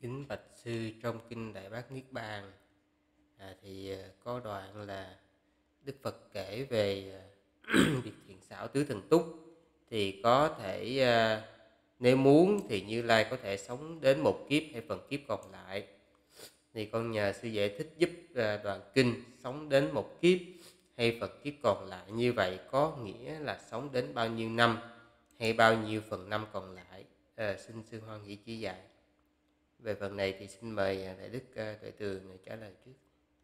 Kính bạch sư, trong kinh Đại Bát Niết Bàn có đoạn là Đức Phật kể về việc thiện xảo tứ thần túc, thì có thể nếu muốn thì Như Lai có thể sống đến một kiếp hay phần kiếp còn lại. Thì con nhờ sư giải thích giúp đoạn kinh sống đến một kiếp hay phần kiếp còn lại như vậy có nghĩa là sống đến bao nhiêu năm hay bao nhiêu phần năm còn lại. Xin sư hoan hỷ chỉ dạy. Về phần này thì xin mời Đại Đức Tuệ Tường trả lời trước.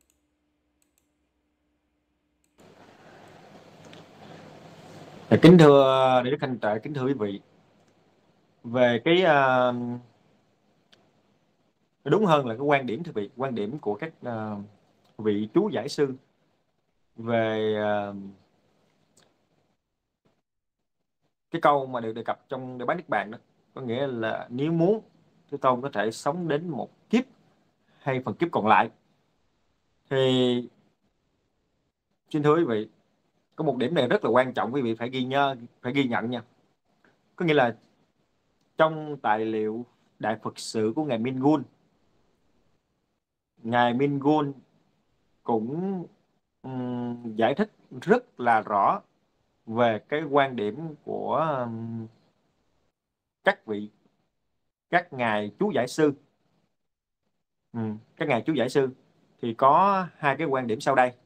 Kính thưa Đại Đức Thanh Trệ, kính thưa quý vị, về đúng hơn là cái quan điểm, thưa vị, quan điểm của các vị chú giải sư về cái câu mà được đề cập trong Đại Bát Niết Bàn đó, có nghĩa là nếu muốn Thế Tôn có thể sống đến một kiếp hay phần kiếp còn lại. Thì xin thưa quý vị, có một điểm này rất là quan trọng, quý vị phải ghi nhận nha. Có nghĩa là trong tài liệu Đại Phật sự của ngài Minh Gun cũng giải thích rất là rõ về cái quan điểm của các ngài chú giải sư. Các ngài chú giải sư thì có hai quan điểm sau đây.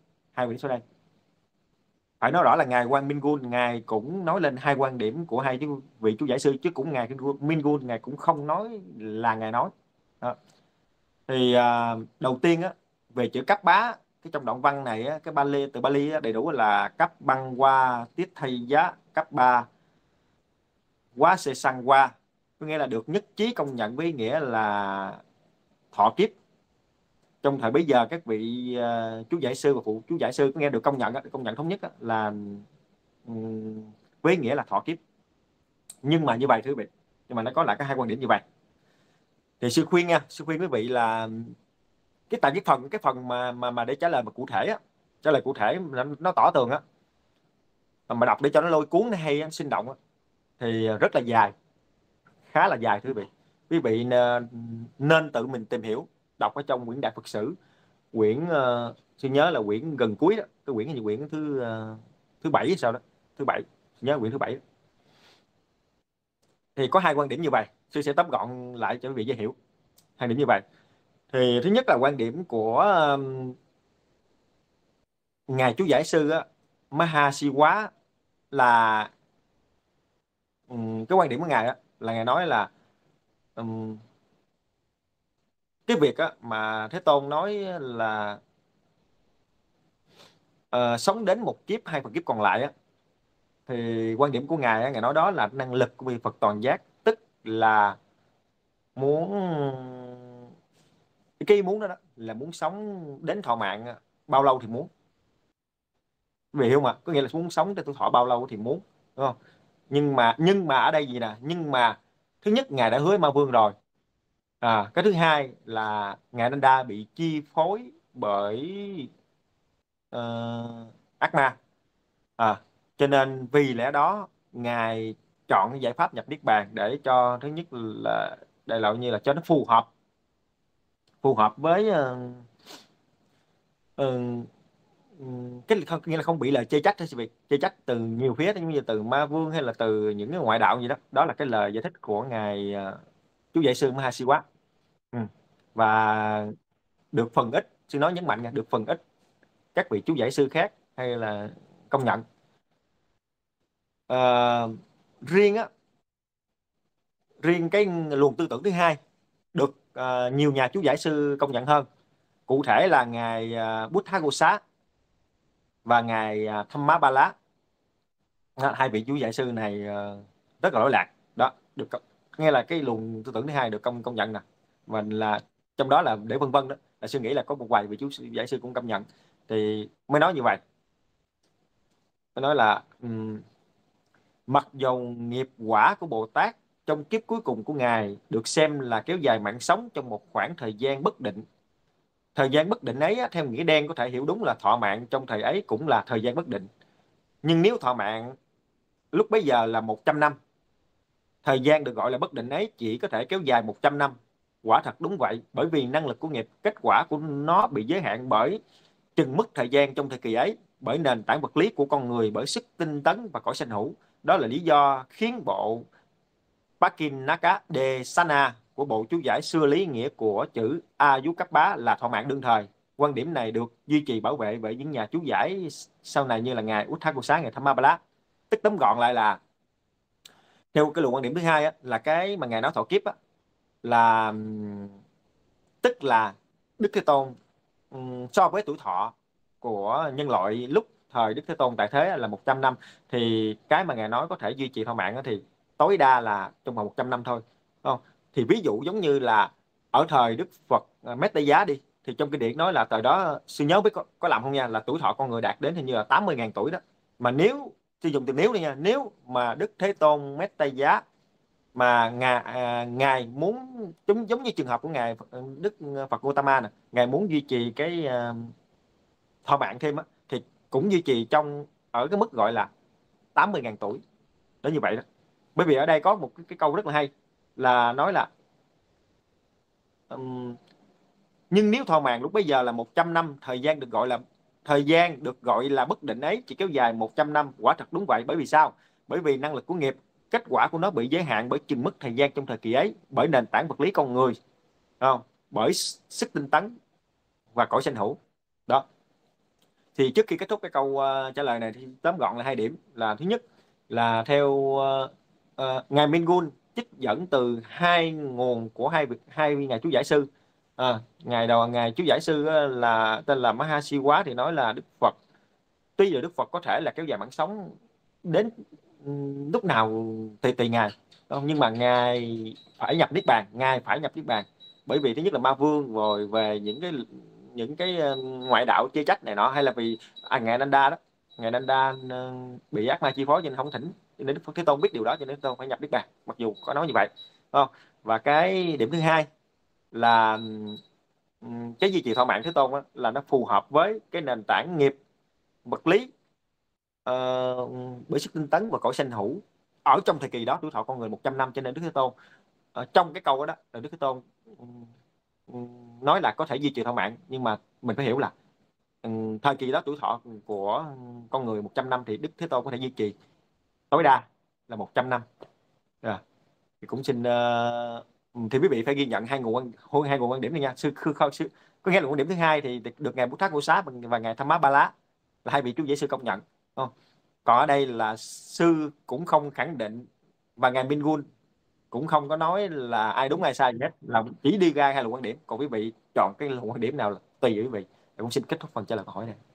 Phải nói rõ là ngài Quang Minh Gun, ngài cũng nói lên hai quan điểm của hai vị chú giải sư, chứ cũng ngài Minh Gun ngài cũng không nói là ngài nói đó. Thì đầu tiên á, về chữ cấp bá, cái trong đoạn văn này á, cái Bali, từ Bali á, đầy đủ là cấp băng qua tiết thay giá cấp ba quá sẽ sang qua, có nghĩa là được nhất trí công nhận với nghĩa là thọ kiếp. Trong thời bấy giờ các vị chú giải sư và phụ chú giải sư có nghe được công nhận thống nhất là với nghĩa là thọ kiếp. Nhưng mà như vậy thưa quý vị, nhưng mà nó có lại cái hai quan điểm như vậy. Thì sư khuyên quý vị là cái phần mà để trả lời mà cụ thể á, trả lời cụ thể nó tỏ tường á, mà đọc để cho nó lôi cuốn, nó hay, nó sinh động á, thì rất là dài, khá là dài thưa quý vị. Quý vị nên tự mình tìm hiểu, đọc ở trong quyển Đại Phật Sử, quyển tôi nhớ là quyển gần cuối đó, cái quyển như quyển thứ bảy hay sao đó, thứ bảy, nhớ quyển thứ bảy. Thì có hai quan điểm như vậy, sư sẽ tóm gọn lại cho quý vị dễ hiểu. Hai điểm như vậy. Thì thứ nhất là quan điểm của ngài chú giải sư á, Mahasiwa, là cái quan điểm của ngài á, là ngài nói là cái việc á, mà Thế Tôn nói là sống đến một kiếp hay phần kiếp còn lại á, thì quan điểm của ngài á, ngài nói đó là năng lực của vị Phật toàn giác, tức là muốn cái ý muốn đó, là muốn sống đến thọ mạng bao lâu thì muốn. Quý vị hiểu không ạ? Có nghĩa là muốn sống tới tuổi thọ bao lâu thì muốn, đúng không? Nhưng mà ở đây gì nè, nhưng mà thứ nhất ngài đã hứa với Ma Vương rồi. Cái thứ hai là ngài Nanda bị chi phối bởi ác ma. Cho nên vì lẽ đó ngài chọn cái giải pháp nhập niết bàn để cho thứ nhất là đại loại như là cho nó phù hợp với ờ, cái không, nghĩa là không bị lời chê trách hay sự việc chê trách từ nhiều phía, giống như từ Ma Vương hay là từ những cái ngoại đạo gì đó. Đó là cái lời giải thích của ngài chú giải sư Mahasiwa. ừ. Và được phần ít, sư nói nhấn mạnh nha, được phần ít các vị chú giải sư khác hay là công nhận. Ờ, riêng á riêng cái luồng tư tưởng thứ hai được nhiều nhà chú giải sư công nhận hơn, cụ thể là ngài Buddhaghosa và ngài Dhammapala. Hai vị chú giải sư này rất là lỗi lạc đó, nghe là cái luồng tư tưởng thứ hai được công nhận nè. Và là trong đó là để vân vân đó, là sư nghĩ là có một vài vị chú giải sư cũng công nhận, thì mới nói như vậy. Mới nói là mặc dầu nghiệp quả của Bồ Tát trong kiếp cuối cùng của ngài được xem là kéo dài mạng sống trong một khoảng thời gian bất định. Thời gian bất định ấy theo nghĩa đen có thể hiểu đúng là thọ mạng trong thời ấy cũng là thời gian bất định. Nhưng nếu thọ mạng lúc bấy giờ là 100 năm, thời gian được gọi là bất định ấy chỉ có thể kéo dài 100 năm. Quả thật đúng vậy, bởi vì năng lực của nghiệp, kết quả của nó bị giới hạn bởi chừng mức thời gian trong thời kỳ ấy, bởi nền tảng vật lý của con người, bởi sức tinh tấn và cõi sanh hữu. Đó là lý do khiến bộ Pakinaka Desana của bộ chú giải xưa lý nghĩa của chữ Ayukkappa là thọ mạng đương thời. Quan điểm này được duy trì bảo vệ bởi những nhà chú giải sau này như là ngài Utthakosa, ngài Thammapada. Tức tóm gọn lại là theo cái luận quan điểm thứ hai á, là cái mà ngài nói thọ kiếp á, là tức là Đức Thế Tôn so với tuổi thọ của nhân loại lúc thời Đức Thế Tôn tại thế là 100 năm, thì cái mà ngài nói có thể duy trì thọ mạng thì tối đa là trong vòng 100 năm thôi, không? Thì ví dụ giống như là ở thời Đức Phật Mét Tây Giá đi, thì trong kinh điển nói là thời đó sư nhớ biết có làm không nha, là tuổi thọ con người đạt đến hình như là 80.000 tuổi đó. Mà nếu sử dụng từ nếu đi nha, nếu mà Đức Thế Tôn Mét Tây Giá mà ngài muốn giống như trường hợp của ngài Đức Phật Gautama nè, ngài muốn duy trì cái thọ mạng thêm á, thì cũng duy trì trong ở cái mức gọi là 80.000 tuổi đó, như vậy đó. Bởi vì ở đây có một cái câu rất là hay, là nói là nhưng nếu thọ mạng lúc bấy giờ là 100 năm, thời gian được gọi là bất định ấy chỉ kéo dài 100 năm. Quả thật đúng vậy. Bởi vì sao? Bởi vì năng lực của nghiệp, kết quả của nó bị giới hạn bởi chừng mức thời gian trong thời kỳ ấy, bởi nền tảng vật lý con người, không? Bởi sức tinh tấn và cõi sanh hữu đó. Thì trước khi kết thúc cái câu trả lời này thì tóm gọn là hai điểm. Là thứ nhất là theo ngài Mingun trích dẫn từ hai nguồn của hai ngài chú giải sư. Ngài chú giải sư là tên là Mahasiwa thì nói là Đức Phật, tuy là Đức Phật có thể là kéo dài mạng sống đến lúc nào tùy ngài, nhưng mà ngài phải nhập niết bàn, bởi vì thứ nhất là ma vương rồi về những cái ngoại đạo chê trách này nọ, hay là vì ngài Nanda đó, ngài Nanda bị ác ma chi phối cho nên không thỉnh, cho nên Đức Phật Thế Tôn biết điều đó cho nên Thế Tôn phải nhập niết bàn, mặc dù có nói như vậy, không? Và cái điểm thứ hai là cái duy trì thọ mạng Thế Tôn á, là nó phù hợp với cái nền tảng nghiệp vật lý, ờ, bởi sức tinh tấn và cõi sanh hữu ở trong thời kỳ đó, tuổi thọ con người 100 năm, cho nên Đức Thế Tôn trong cái câu đó là Đức Thế Tôn nói là có thể duy trì thọ mạng, nhưng mà mình phải hiểu là thời kỳ đó tuổi thọ của con người 100 năm thì Đức Thế Tôn có thể duy trì tối đa là 100 năm. Rồi. Thì cũng xin thì quý vị phải ghi nhận hai nguồn quan điểm này nha. Có nghĩa là quan điểm thứ hai thì được ngài Bút Thát Ngũ Xá và ngài Tham Má Ba Lá là hai vị chú giải sư công nhận, không? Còn ở đây là sư cũng không khẳng định, và ngài Minh Gun cũng không có nói là ai đúng ai sai gì hết, là chỉ đi ra hai luận quan điểm, còn quý vị chọn cái luận quan điểm nào là tùy quý vị. Tôi cũng xin kết thúc phần trả lời câu hỏi này.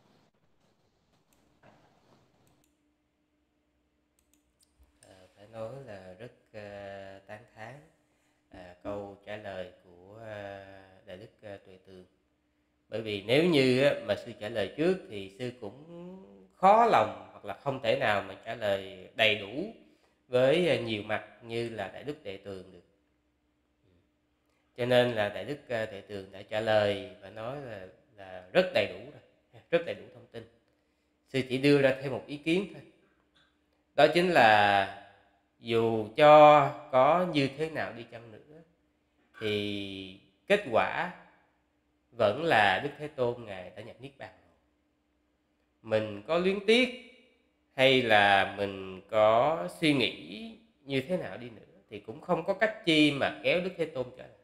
Phải nói là rất tán thán câu trả lời của Đại Đức Tuệ Tường. Bởi vì nếu như mà sư trả lời trước thì sư cũng khó lòng hoặc là không thể nào mà trả lời đầy đủ với nhiều mặt như là Đại Đức Tuệ Tường được. Cho nên là Đại Đức Tuệ Tường đã trả lời và nói là rất đầy đủ rồi, rất đầy đủ thông tin. Sư chỉ đưa ra thêm một ý kiến thôi. Đó chính là dù cho có như thế nào đi chăng nữa thì kết quả vẫn là Đức Thế Tôn Ngài đã nhập Niết Bàn rồi. Mình có luyến tiếc hay là mình có suy nghĩ như thế nào đi nữa thì cũng không có cách chi mà kéo Đức Thế Tôn trở lại.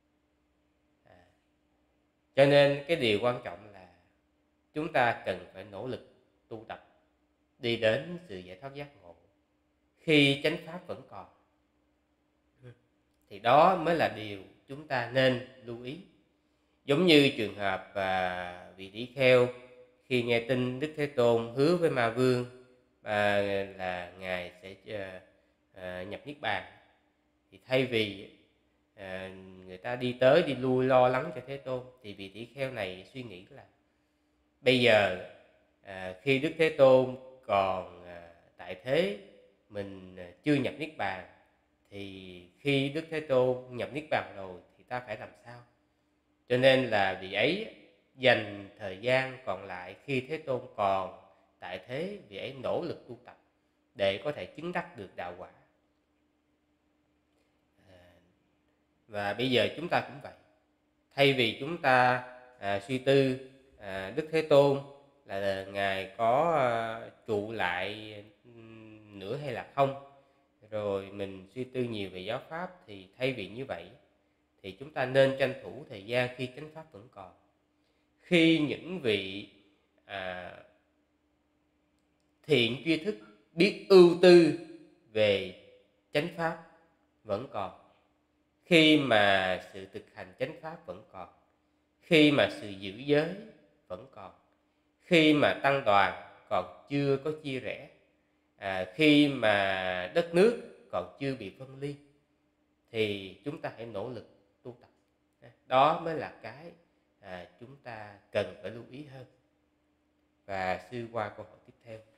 Cho nên cái điều quan trọng là chúng ta cần phải nỗ lực tu tập đi đến sự giải thoát giác ngộ khi chánh pháp vẫn còn. Thì đó mới là điều chúng ta nên lưu ý. Giống như trường hợp vị tỷ kheo khi nghe tin Đức Thế Tôn hứa với Ma Vương là Ngài sẽ nhập Niết Bàn, thì thay vì người ta đi tới đi lui lo lắng cho Thế Tôn, thì vị tỷ kheo này suy nghĩ là bây giờ khi Đức Thế Tôn còn tại thế, mình chưa nhập Niết Bàn, thì khi Đức Thế Tôn nhập Niết Bàn rồi thì ta phải làm sao? Cho nên là vị ấy dành thời gian còn lại khi Thế Tôn còn tại thế, vị ấy nỗ lực tu tập để có thể chứng đắc được đạo quả. Và bây giờ chúng ta cũng vậy. Thay vì chúng ta suy tư Đức Thế Tôn là Ngài có trụ lại nữa hay là không, rồi mình suy tư nhiều về giáo pháp, thì thay vì như vậy thì chúng ta nên tranh thủ thời gian khi chánh pháp vẫn còn, khi những vị thiện tri thức biết ưu tư về chánh pháp vẫn còn, khi mà sự thực hành chánh pháp vẫn còn, khi mà sự giữ giới vẫn còn, khi mà tăng đoàn còn chưa có chia rẽ, khi mà đất nước còn chưa bị phân ly, thì chúng ta hãy nỗ lực tu tập. Đó mới là cái chúng ta cần phải lưu ý hơn. Và sư qua câu hỏi tiếp theo.